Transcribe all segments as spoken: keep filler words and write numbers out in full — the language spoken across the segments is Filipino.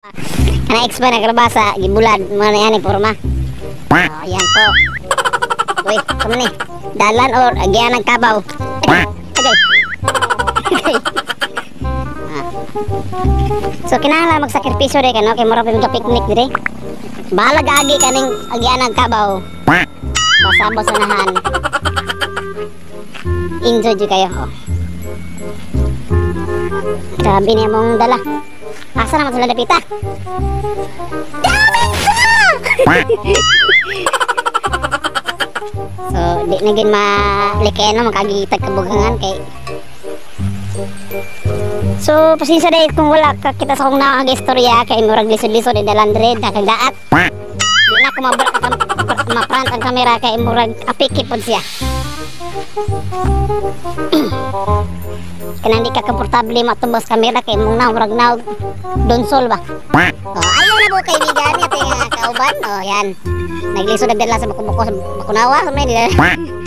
Na-explain na kalabasa, gibulad, mga na yan, forma. Oh, ayan po. Uy, kamo ni. Dalan or agyan ng kabaw. Agay. Agay. Agay. Ah. So, kinahanglan magsakripisyo rin ka, no? Kaya mura pa yung picnic dire. Bahala agi kaning agyan ng kabaw. Masabos unahan. Enjoy dyan kayo. Oh. Grabe niya mong dala. Asa naman sila dapita? Daming ko! So, di na gin malikeno, makagitag kabugangan kay. So, pasensya dahil kung wala ka kita sa kong nakagistorya kay murag lisod-lisod di dalandred na kagdaat. Di na ko ma-front ang kamera kay murag apikipod siya. Kanang di ka komportable matubos kamera kay mong na murag na donsol ba. Oh, ayaw na po kaibigan ito yung kauban. Oh, yan. Naglisod na dala sa buko-buko sa bakunawa. So, may nila.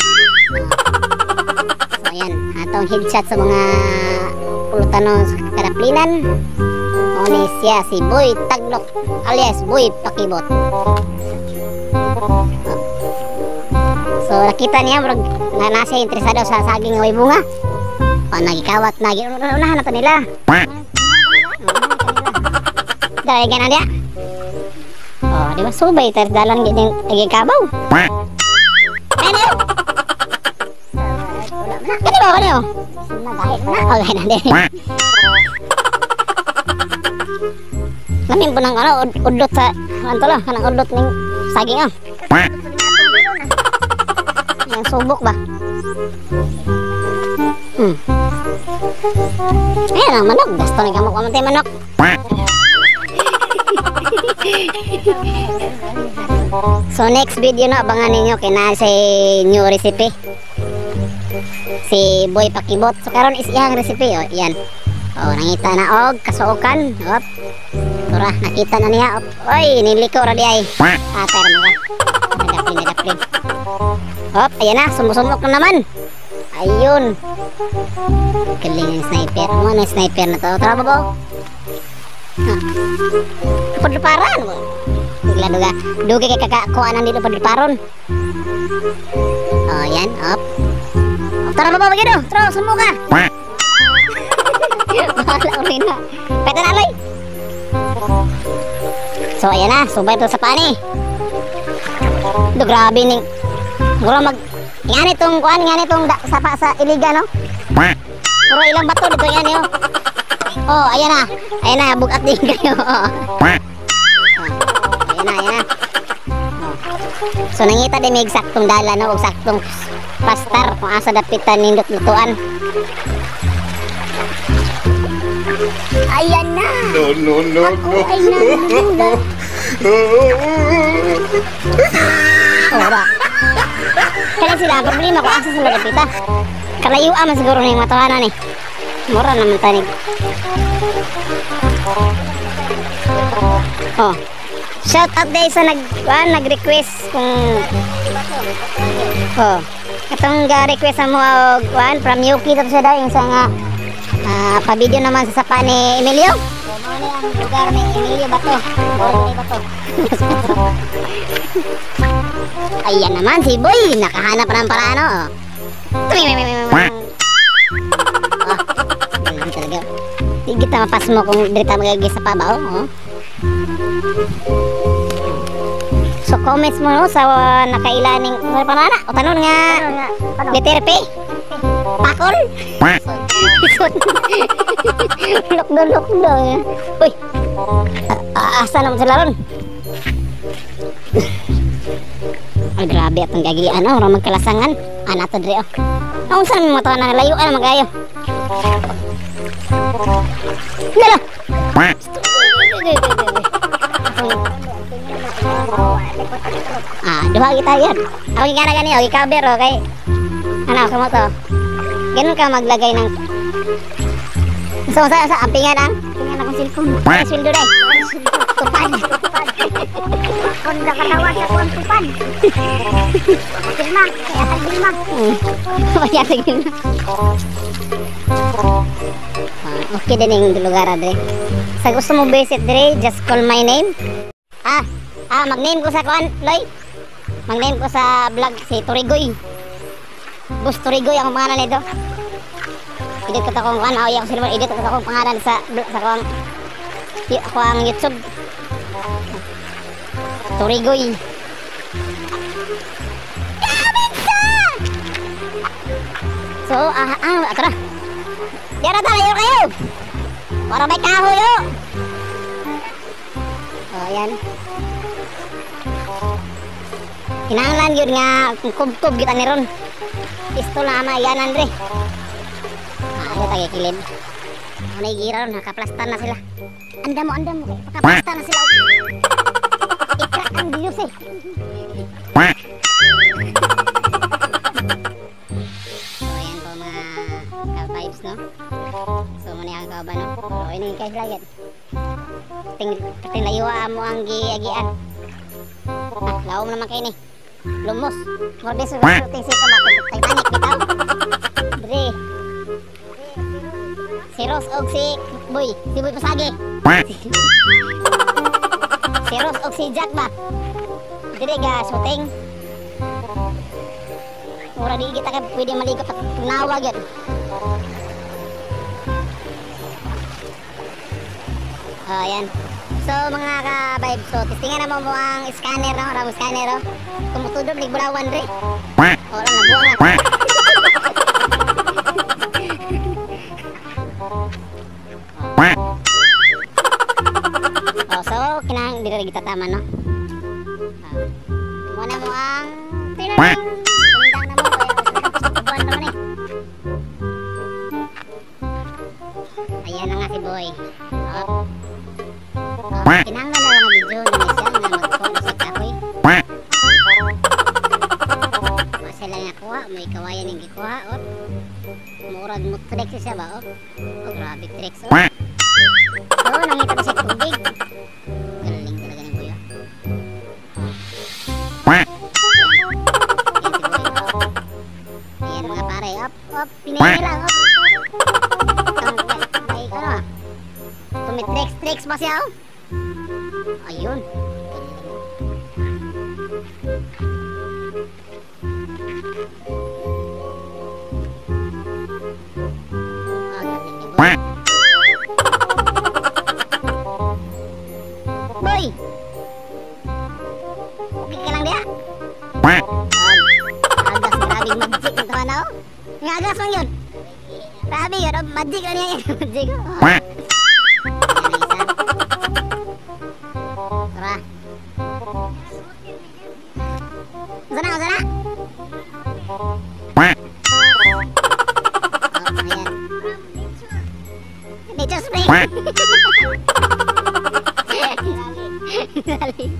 So, yan. Atong headshot sa mga pulutano sa kadaplinan. O ni siya si Boy Taglok alias Boy Pakibot. Oh. So, nakita niya murag na nasa interesado sa saging ng may bunga. O, nagikawat, nagi unahan na to nila. Dahil ganan dia. Oh, di ba subay ter dalan gid ning nagikabaw. Ano? Kani ba ano? Nagahit mo na. Okay na din. Lamin po ng ano, udlot sa ano lang, kanang udlot ning saging ah. Yang subok ba? Hmm. Ayan ang manok. Gasto ni kamok kamantay manok. So next video na abangan ninyo kina si new recipe. Si Boy Pakibot. So karon is iyang recipe oh, yan. Oh, nangita na og kasuokan. Op. Tura, nakita na niya. Op. Oy, niliko ra di ay. Ah, pero mo ka. Nagapli, nagapli. Op, ayan na, sumusumok na naman. Ayun. Galing yung sniper. Ano na sniper na to? Tara ba ba? Padluparan mo. Bigla duga. Duga kay kakakuanan dito padluparon. Oh, yan. Op. Tara ba ba begitu? Tara, sumo ka. Bahala ulit na. Pwede na, Loy. So, ayan na. Subay ito sa pani. Do, grabe ning. Mura mag... Nga nitong kuhan, nga nitong sapa sa iliga, no? Puro ilang bato dito yan, yo. Oh, ayan na. Ayan na, bugat din kayo. Oh. Oh, ayan na, ayan na. Oh. So, nangita din may eksaktong dala, no? Eksaktong pastar kung asa dapitan nindot lutuan. Ayan na. No, no, no, Ako no. ay nanulula. Oh, ba? Kaya sila, ang problema kung asa sila dapita. Kalayuan man siguro na yung matawanan eh. Mura naman tanig. Oh. Shout out guys sa nag ah, nag-request kung oh. Katong ga-request mo og kuan from Yuki to siya dahil sa nga uh, pa-video naman sa sapa ni Emilio. So, mo ni ang lugar ni Emilio Bato. Boy Bato. Ayan naman si Boy, nakahanap ng paraan oh. Oh, talaga. Hindi kita mapas mo kung dito magagay sa pabaw. Oh. So comments mo no, sa uh, nakailaning ano pa na o tanong nga letter P. Pakol. Lokdo lokdo. Uy. Asa naman sila ron? Ay grabe atong gagian oh, ora magkalasangan. Ana to dre oh. Ang saan mo to na layo ana magayo. Dala. Ah, duha kita yan. Okay ka na gani, okay cover okay. Ano kamo to? Ganun ka maglagay ng so sa sa ampingan ang ampingan akong cellphone. Ay sweldo dai. Tupad. Kon da katawa sa kon tupad. Pirma, kaya tagilma. Kaya tagilma. Okay din yung lugar adre. Sa gusto mo visit dire, just call my name. Ah, ah, mag-name ko sa kuan, Loy. Mag-name ko sa vlog si Turigoy. Boss Turigoy ang pangalan nito. Edit ko ta kong kuan, ay ako sila edit ko ta kong pangalan sa sa kuan. Ako ang YouTube. Turigoy. So, ah, ah, tara. Diyan na tayo kayo. Para may kahoy, oh. Oh, ayan. Kinahanglan yun nga, kubkob kita ni Ron. Pistol na ama, yan, Andre. Ah, ano tayo kilid. Ano yung gira ron, nakaplastar na sila. Anda mo, anda mo, nakaplastar na sila. Ikrak ang Diyos eh. No? So muna ang kauban no? So ini guys lagi ting ting layuwa mo ang giagian ah, laom naman kayo ni lumos morde sa ting si kamatog Titanic bitaw bre si Ross og si Boy si Boy Pasagi si Ross og si Jack ba dire ga shooting mura di kita ka pwede maligo pat tunawa gyud. Oh, ayan. So, mga ka-vibe, so, testingan naman mo ang scanner, no? Ramong scanner, no? Kumutudog, ligbulawan, re. O, lang, nabuang na. Oh, so, kinahang, di rin kita tama, no? Oh. Muna mo ang tinanong. Sundang na mo, kaya kubuan naman, eh. Ayan na nga si Boy. Oh. Oh, kinanglan na lang ang video na may siya na mag-focus sa kahoy. Masala niya kuha, may kawayan yung gikuha, oh. Murag mo tricks siya ba, oh. Oh, grabe tricks, oh. So, nangita ko siya tubig. Galing talaga ng kuya. Oh. Ayan. Ayan si Boy, oh. Ayan mga pare, op, op, pinihira, op. May, ano ah. Tumitricks, tricks ba siya, oh. Ayun. Boy. Okay ka lang dia? Agas, maraming magic yung tawa na, oh. Nga agas lang yun. Grabe yun, oh. Magic ano yan. Magic, oh. Sana, sana. Oh, ayan. Nature spray. Ayan.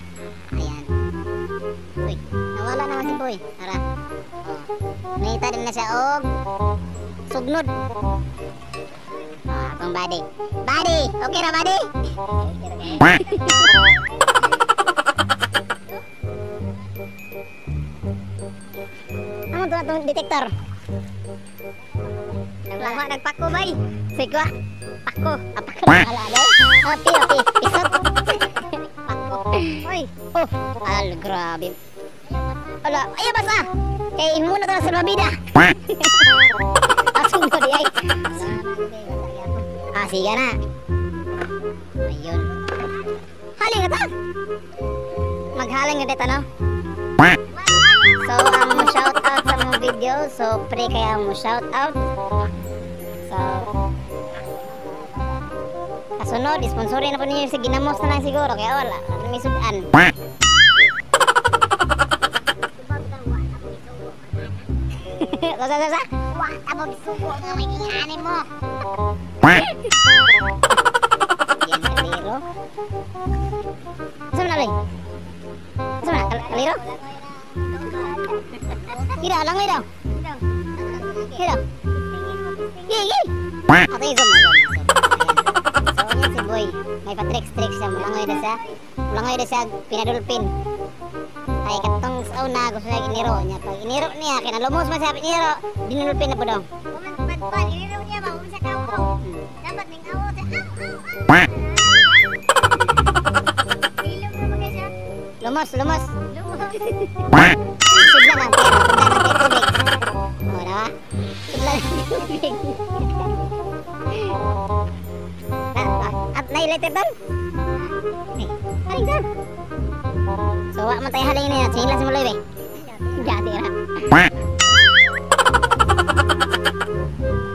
Uy, nawala naman si Boy. Tara. Oh. Nahita din na siya og sugnod. Ah, akong body. Body! Okay na, body? Ano to itong detector? Naglawa, nagpako bay. Sigwa, pako. Apako na kala day. Opi, opi, isot. Pako. Oy, oh, al, grabe. Ala, ay basa. Kay imuna to na sa mabida. Asong ko di ay. Ah, sige na. Ayun. Haling na ta. Maghaling na dito, no? So, ang um, shout out sa mga video. So, pre kaya mo shout out. So, kasunod, sponsorin na po ninyo sa ginamos na lang siguro. Kaya wala, namisudan. Kasa, kasa? Wala mo bisugo nga may kinganin mo. Yan, kaliro. Saan na rin? Saan na? Kal kaliro? Kira, lang ito. Kira. Yee, yee. Ato yung zoom, zoom, zoom. So, yan si Boy. May pa-tricks-tricks siya. Mulangoy na siya. Mulangoy na siya, pinadulpin. Ay, katong sa una, gusto niya iniro niya. Pag iniro niya, kinalumos man siya, iniro, dinulpin na po daw. Kuman, iniro niya ba? Kung sa kawo. Dapat ning awo, Lumos, lumos. Sudlan lang pero, sudlan lang kay tubig. O, nawa? Sudlan lang kay tubig. Na, at na-ilated doon? Eh, haling doon. So, wak man tayo halingin niya. Singin lang si Muloy, be. Jati ra.